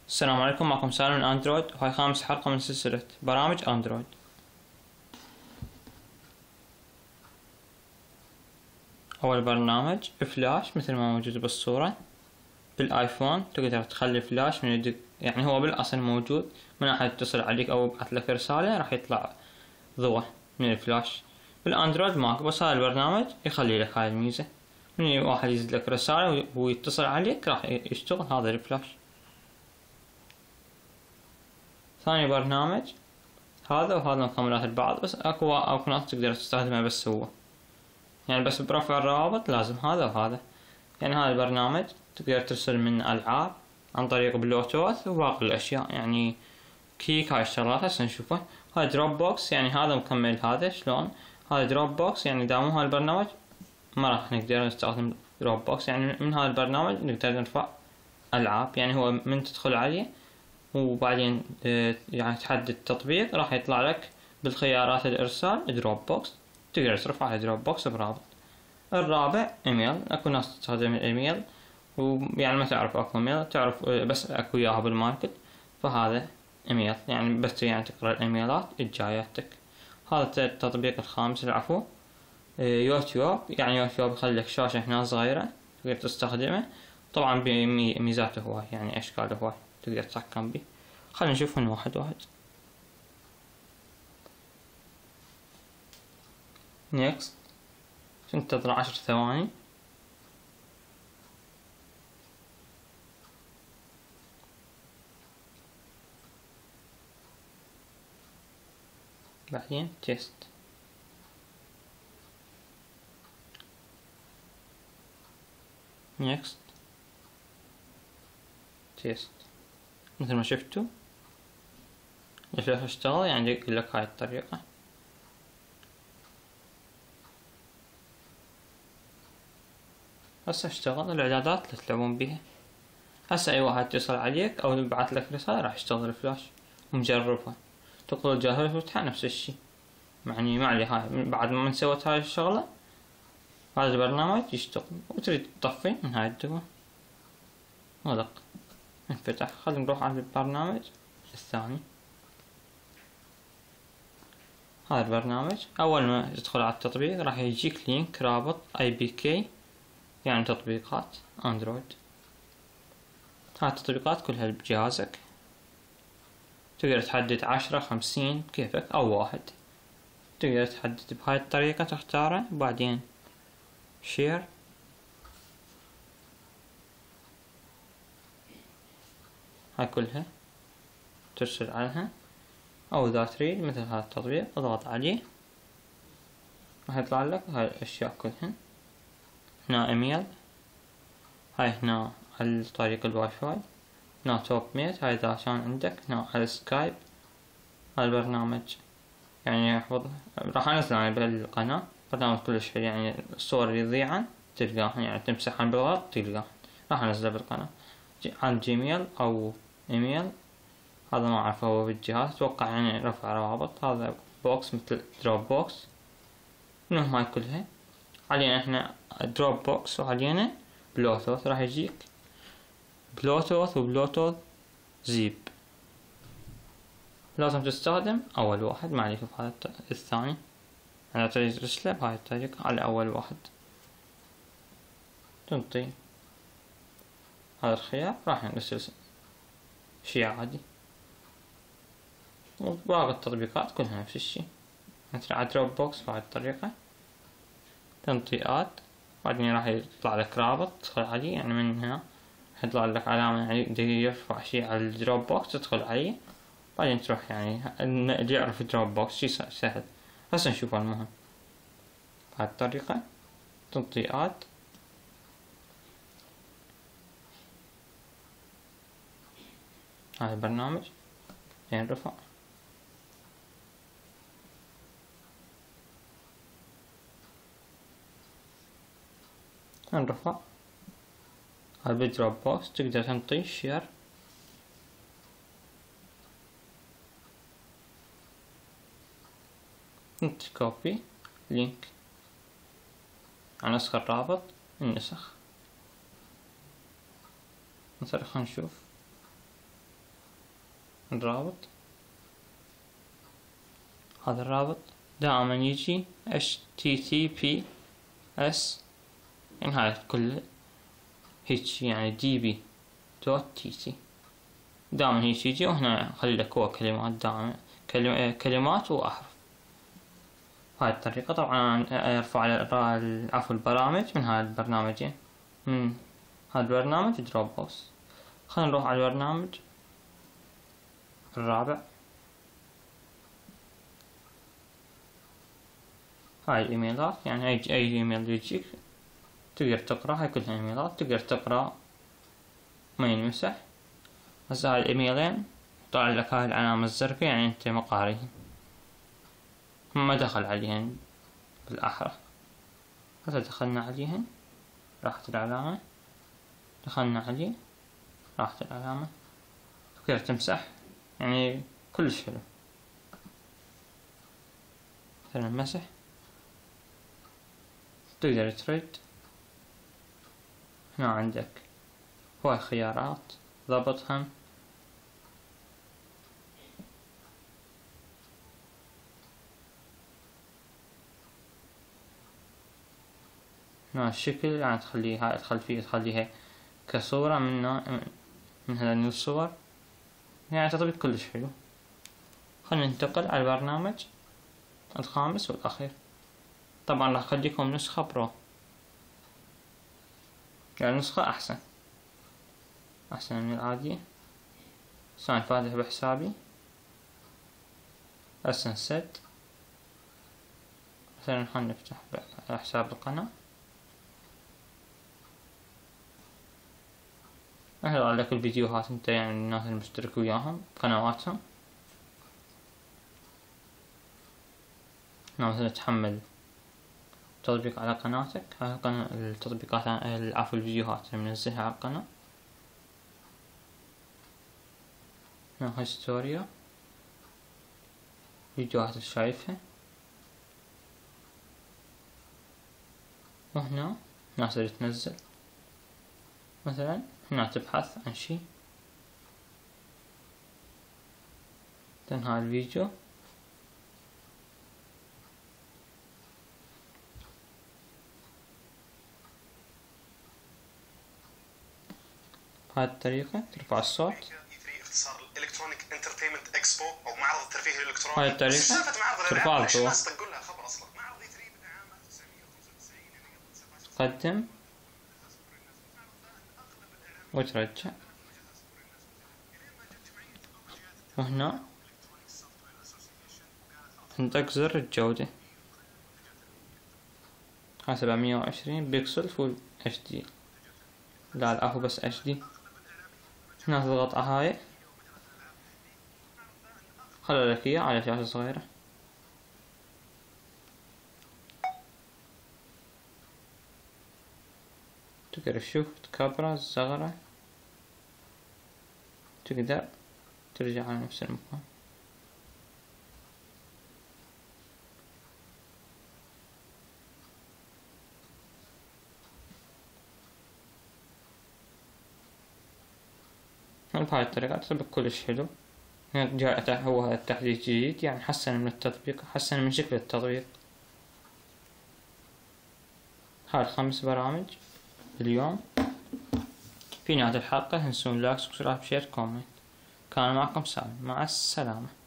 السلام عليكم، معكم سالم من اندرويد، وهاي خامس حلقة من سلسلة برامج اندرويد. اول برنامج فلاش مثل ما موجود بالصورة. بالايفون تقدر تخلي فلاش من يدك، يعني هو بالاصل موجود، من احد يتصل عليك او يبعث لك رسالة راح يطلع ضوء من الفلاش. بالاندرويد ماكو، بس هذا البرنامج يخلي لك هاي الميزة، من واحد يزيد لك رسالة ويتصل عليك راح يشتغل هذا الفلاش. ثاني برنامج هذا، وهذا مكملات البعض، بس اكو ناس تقدر تستخدمه بس هو، يعني بس برفع الروابط لازم هذا وهذا. يعني هذا البرنامج تقدر ترسل من العاب عن طريق بلوتوث وباقي الاشياء، يعني كيك هاي الشغلات هسه نشوفه. هاي دروب بوكس، يعني هذا مكمل هذا شلون. هذا دروب بوكس، يعني اذا مو هالبرنامج ما راح نقدر نستخدم دروب بوكس. يعني من هذا البرنامج نقدر نرفع العاب، يعني هو من تدخل عليه وبعدين يعني تحدد تطبيق راح يطلع لك بالخيارات الارسال دروب بوكس، تقدر ترفع على دروب بوكس برابط. الرابع ايميل، اكو ناس تستخدم الايميل ويعني ما تعرف اكو ايميل، تعرف بس اكو اياها بالماركت، فهذا ايميل يعني بس يعني تقرا الايميلات الجاياتك. هذا التطبيق الخامس العفو يوتيوب، يعني يوتيوب يخلي لك شاشة هنا صغيرة تقدر تستخدمه، طبعا بميزاته هواي، يعني اشكاله هواي تقدر تتحكم به. خلينا نشوفهم واحد واحد. نيكست، تنتظر 10 ثواني. بعدين تيست. نيكست، تيست. مثل ما شفتوا الفلاش اشتغل، يعني يقول لك هاي الطريقة. هسه اشتغل الاعدادات اللي تلعبون بيها. هسه اي واحد يتصل عليك او يبعث لك رسالة راح يشتغل الفلاش ومجربها. تقدر تجربها وتفتحها نفس الشي، يعني ما عليه. هاي بعد ما سويت هاي الشغلة هذا البرنامج يشتغل، وتريد تطفي من هاي الدول غلق انفتح. خلينا نروح على البرنامج الثاني. هذا البرنامج اول ما تدخل على التطبيق راح يجيك لينك رابط IPK، يعني تطبيقات اندرويد. هاي التطبيقات كلها بجهازك، تقدر تحدد 10 50 كيفك او واحد، تقدر تحدد بهاي الطريقة تختاره. بعدين شير، هاي كلها ترسل عنها، او اذا تريد مثل هذا التطبيق اضغط عليه راح يطلع لك هاي الاشياء كلهن. هنا ايميل، هاي هنا على طريق الواي فاي، هنا توب ميت هاي اذا كان عندك، هنا على سكايب. هاي البرنامج يعني يحفظ، راح انزل يعني بالقناة برنامج كلش حلو، يعني الصور اللي يضيعن تلقاهن، يعني تمسحن بالغلط تلقاهن، راح انزله بالقناة. عن جيميل او ايميل هذا ما اعرفه هو بالجهاز، اتوقع يعني رفع روابط. هذا بوكس مثل دروب بوكس. منهم هاي كلها. علينا احنا دروب بوكس وعلينا بلوتوث، راح يجيك بلوتوث وبلوتوث زيب. لازم تستخدم اول واحد، ما عليك بهذا الثاني. انا تريد ترسله بهاي الطريقة على اول واحد، تنطي هذا الخيار راح يرسل شي عادي. وباقي التطبيقات كلها نفس الشي، مثل على دروب بوكس بهاي الطريقة تنطي اد، بعدين راح يطلع لك رابط تدخل عليه، يعني من هنا يطلع لك علامة يعني يرفع شي على الدروب بوكس تدخل عليه، بعدين تروح يعني اللي يعرف دروب بوكس شي سهل. هسه نشوف المهم بهاي الطريقة تنطي اد، هذا البرنامج ينرفع. انرفع هذا بالدروب بوكس، تقدر تنطي شير، ننطي كوبي لينك، نسخ الرابط النسخ. مثلا خلينا نشوف الرابط. هذا الرابط دائما يجي HTTPS، يعني هاي كل هيك يعني DB.TC دائما هيك يجي، وهنا خلي لك هو كلمات دائما كلمات وأحرف. هاي الطريقة. طبعا ارفع البرامج من هاي البرنامجين، من هذا البرنامج دروب بوكس. خلينا نروح على البرنامج الرابع. هاي الايميلات، يعني اي ايميل يجيك تقدر تقرا، هاي كلها ايميلات تقدر تقرا ما ينمسح. هسه هاي الايميلين طالع لك هاي العلامة الزرقاء، يعني انت ما قاريهن، ما دخل عليهن بالاحرى. هسه دخلنا عليهن راحت العلامة، دخلنا عليه راحت العلامة. تقدر تمسح، يعني كلش حلو. مثلا مسح، تقدر ترد. هنا عندك هواي خيارات، ضبطهم. هنا الشكل، يعني تخليها كصورة من هذين الصور، يعني تطبيق كلش حلو. خلينا ننتقل على البرنامج الخامس والأخير. طبعا راح أخليكم نسخة برو، يعني نسخة أحسن من العادية. أنا فاتح بحسابي أسن سد. مثلا خلينا نفتح حساب القناة. أهلا لك الفيديوهات انت، يعني الناس المشترك وياهم قنواتهم. مثلا تحمل تطبيق على قناتك، هاي التطبيقات الفيديوهات اللي منزلها على القناة. هنا هيستوريا، فيديوهات اللي شايفها. وهنا ناس اللي تنزل، مثلا هنا تبحث عن شي، تنهى الفيديو. بهاي الطريقة ترفع الصوت. اختصار الالكترونيك انترتينمنت اكسبو او معرض الترفيه الالكتروني. هاي الطريقة ترفع الضوء. الناس تقول لها خبر اصلا. معرض E3 عام 1995 قدم وترجع. وهنا عندك زر الجودة، هاي 720 بيكسل فول HD، لا هو بس HD. هنا تضغط على هاي، خلى لك اياه على شاشة صغيرة. تقدر تشوف تكبره صغره، تقدر ترجع على نفس المكان. بهاي الطريقة تطبيق كلش حلو. جاء هو هذا التحديث جديد، يعني حسن من التطبيق، حسن من شكل التطبيق. هاي 5 برامج اليوم. في نهاية الحلقة تنسون لايك سبسكرايب شير كومنت. كان معكم سالم، مع السلامة.